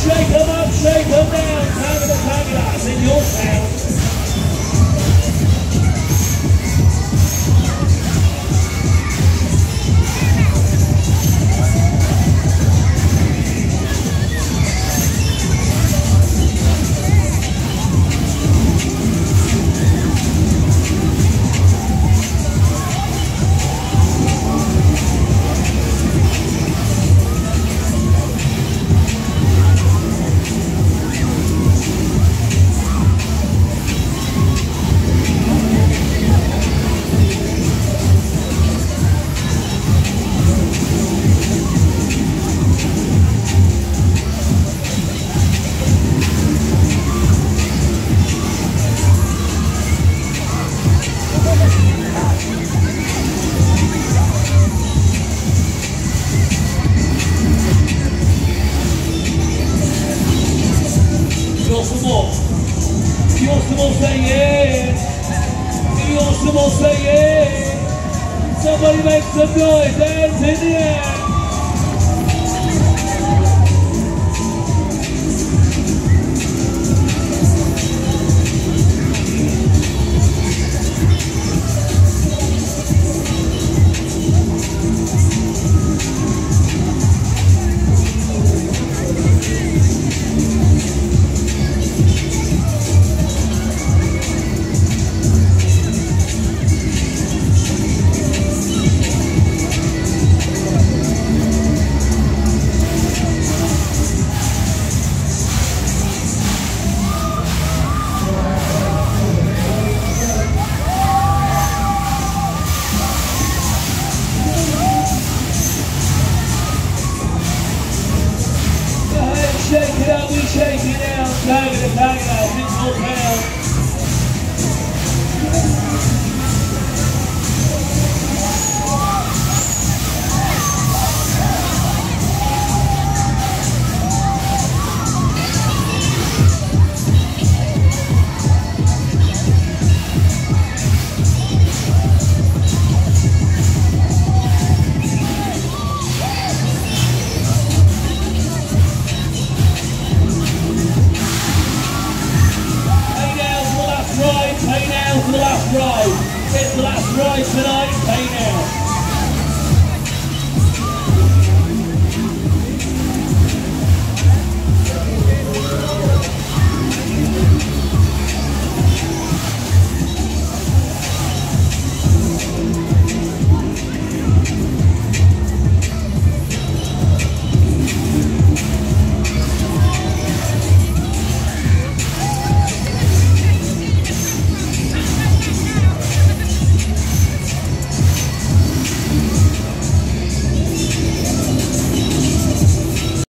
shake them up, shake them down. TAGADA, it's in your town. If you want some more, say yeah. If you want some more, say yeah. Somebody make some noise, hands in the air. Shake it out, we shake it out, TAGADA.